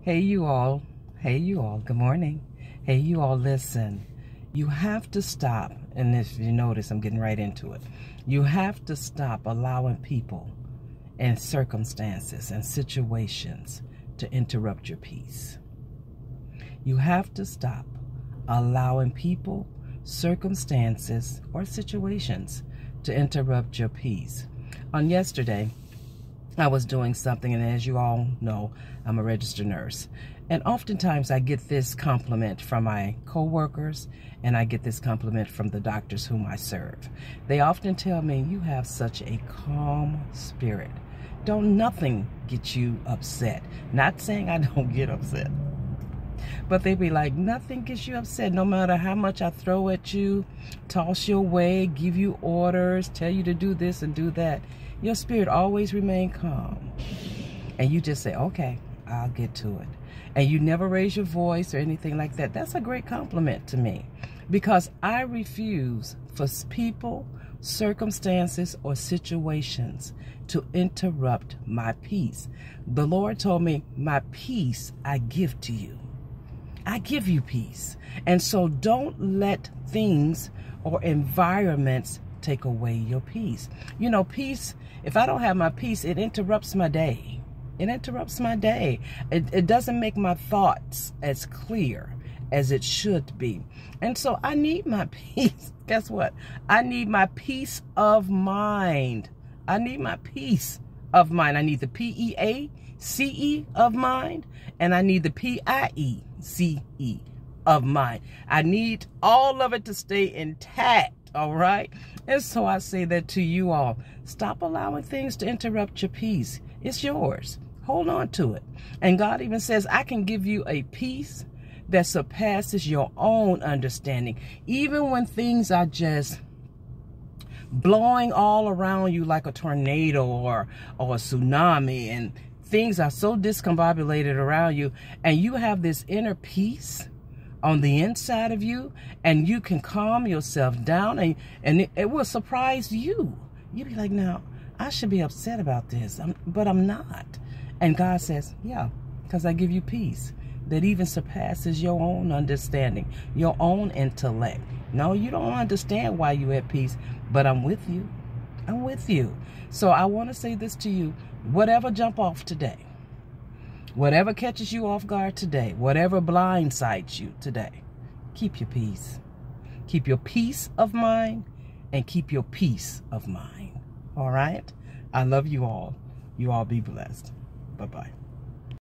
Hey you all. Hey you all. Good morning. Hey you all, listen. You have to stop, and if you notice, I'm getting right into it. You have to stop allowing people and circumstances and situations to interrupt your peace. You have to stop allowing people, circumstances, or situations to interrupt your peace. On yesterday, I was doing something, and as you all know, I'm a registered nurse. And oftentimes I get this compliment from my co-workers, and I get this compliment from the doctors whom I serve. They often tell me, you have such a calm spirit. Don't nothing get you upset. Not saying I don't get upset, but they be like, nothing gets you upset. No matter how much I throw at you, toss your way, give you orders, tell you to do this and do that, your spirit always remain calm. And you just say, okay, I'll get to it. And you never raise your voice or anything like that. That's a great compliment to me, because I refuse for people, circumstances, or situations to interrupt my peace. The Lord told me, my peace I give to you. I give you peace. And so don't let things or environments take away your peace. You know, peace, if I don't have my peace, it interrupts my day. It interrupts my day. It doesn't make my thoughts as clear as it should be. And so I need my peace. Guess what? I need my peace of mind. I need my peace of mind. I need the P-E-A-C-E of mind, and I need the P-I-E-C-E of mind. I need all of it to stay intact, all right? And so I say that to you all. Stop allowing things to interrupt your peace. It's yours. Hold on to it. And God even says, I can give you a peace that surpasses your own understanding. Even when things are just blowing all around you like a tornado or a tsunami, and things are so discombobulated around you, and you have this inner peace on the inside of you, and you can calm yourself down, and it will surprise you. You'll be like, now, I should be upset about this, but I'm not. And God says, yeah, because I give you peace that even surpasses your own understanding, your own intellect. No, you don't understand why you're at peace, but I'm with you. I'm with you. So I want to say this to you. Whatever jump off today, whatever catches you off guard today, whatever blindsides you today, keep your peace. Keep your peace of mind and keep your peace of mind. All right? I love you all. You all be blessed. Bye-bye.